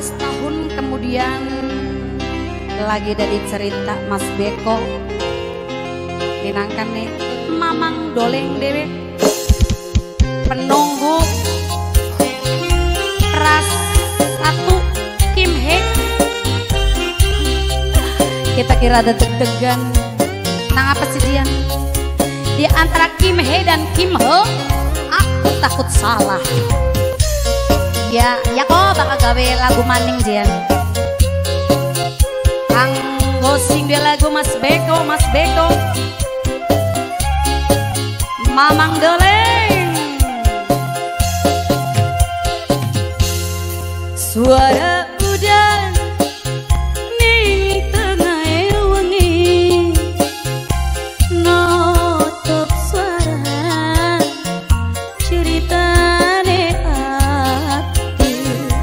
tahun kemudian lagi dari cerita Mas Beko dinangkan nih Mamang Doleng dewe penunggu ras satu Kim He. Kita kira ada deg-degan nang apa sih dia di antara Kim He dan Kim Ho. Aku takut salah ya kok bakal gawe lagu maning jian kang gosing dia lagu Mas Beko Mamang Doleng. Suara udan ning tengah wengi nutup suara ceritane ati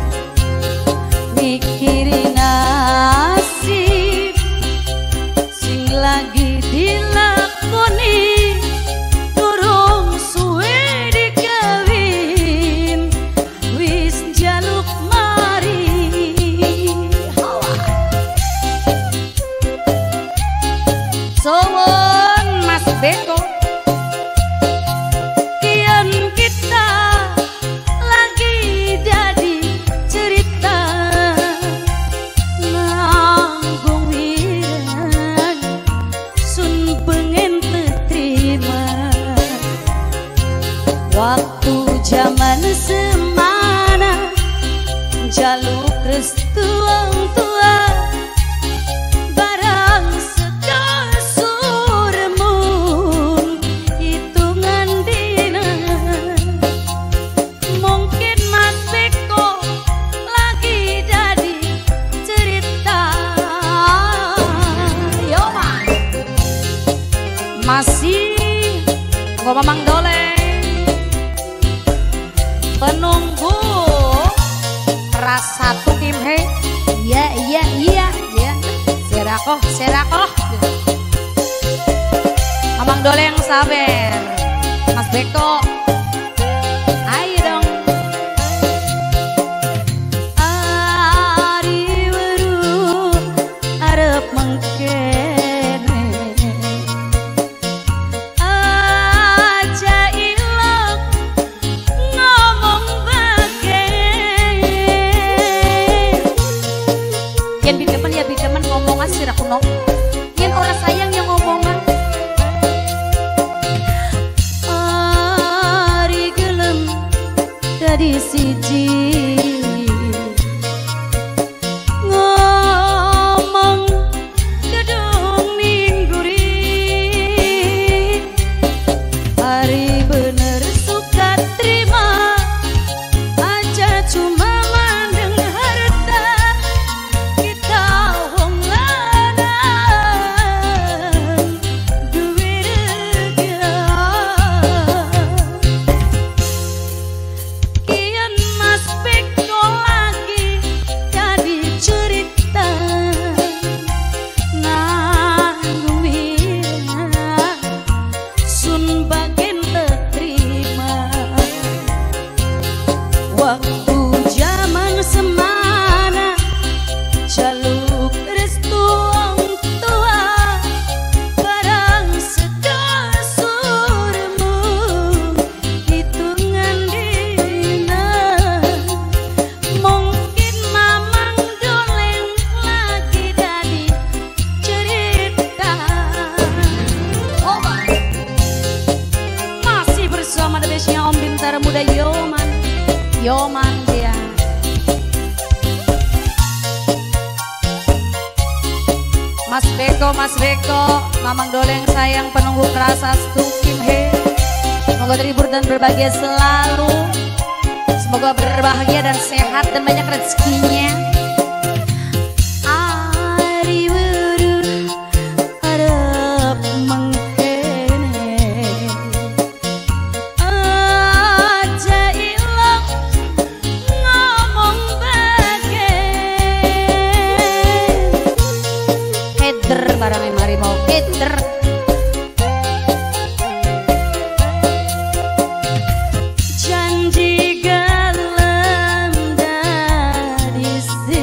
mikirin nasib sing lagi dilakoni durung suwe dikawin wis jaluk Sowon Mas Beko kian kita lagi jadi cerita nanggung wirang sun pengen terima waktu zaman semana jaluk restu wong tua masih gua Mamang Doleng penunggu ras satu Kim He. Iya serakoh Mamang Doleng sabar Mas Beko ayo dong ari weru arep mengke bidemen ngomongan sirah kuno yen orang sayang yang ngomongan ari gelem dadi siji ngomong gedung mingguri ari bener suka terima aja cuma waktu zaman semana jaluk restu wong tua barang sedasurmu hitungan dina mungkin Mamang Doleng lagi jadi cerita masih bersama The Bestnya Om Bintara Muda Yoman dia Mas Beko Mamang Doleng sayang penunggu kerasa stu Kim He. Semoga terhibur dan berbahagia selalu, semoga berbahagia dan sehat dan banyak rezekinya. Ari weruh arep mengkene barangnya mari mau eder janji galem dari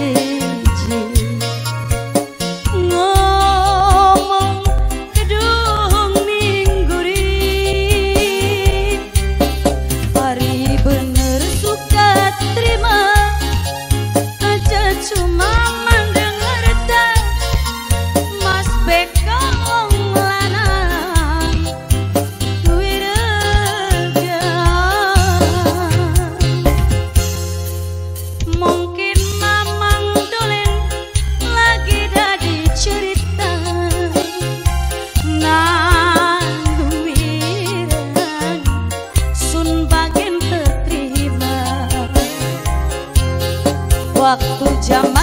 jam